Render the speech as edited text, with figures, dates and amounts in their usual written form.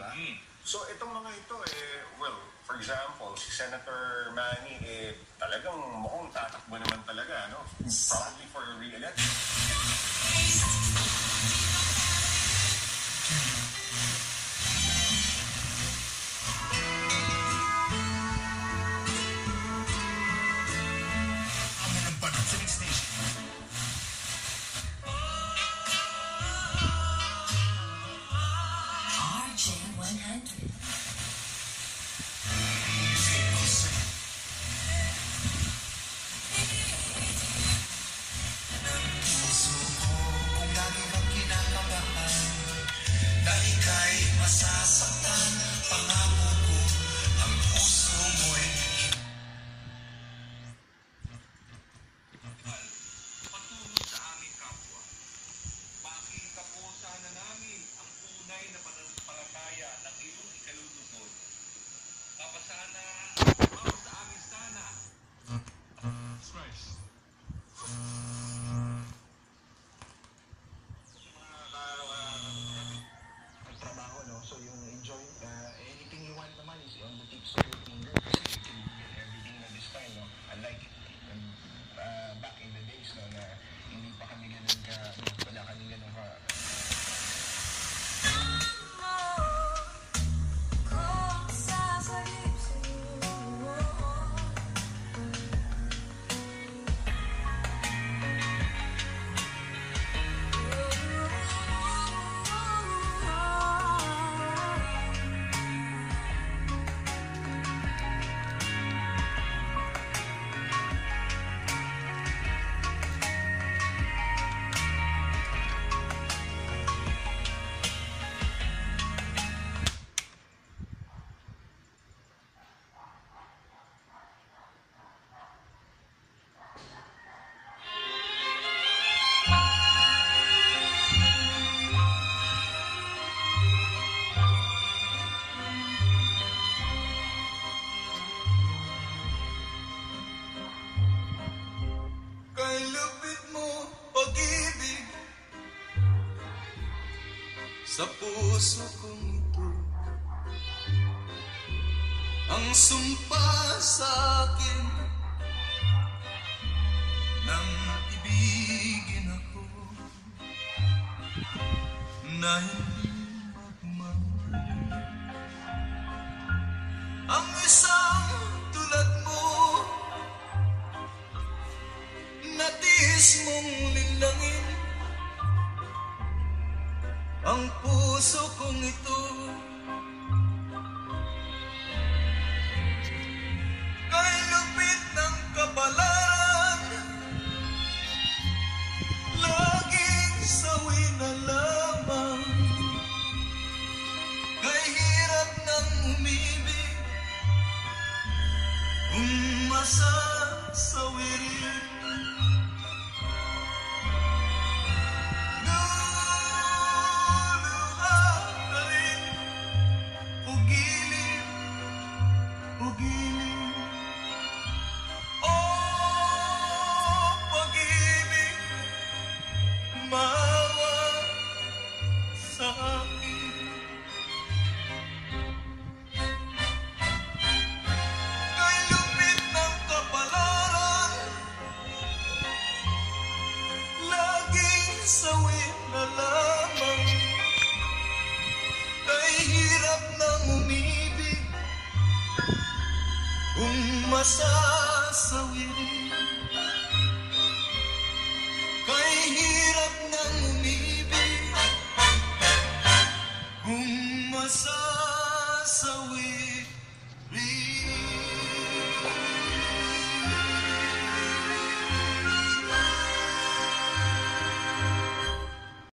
ba? So itong mga ito, well, for example, si Senator Manny, talagang mukhang tatakbo naman talaga, no? Probably for a re-election. Sa puso kong ito, ang sumpa sa akin nang ibigin ako na hindi magmamali. Ang isang tulad mo, natiis mong linlangin ang puso kong ito. Kay lupit ng kapalan, laging sawi na lamang. Kay hirap ng umibig, masasawi rin. Sawit na lamang, kay hirap ng umibig, masasawi rin. Kay hirap ng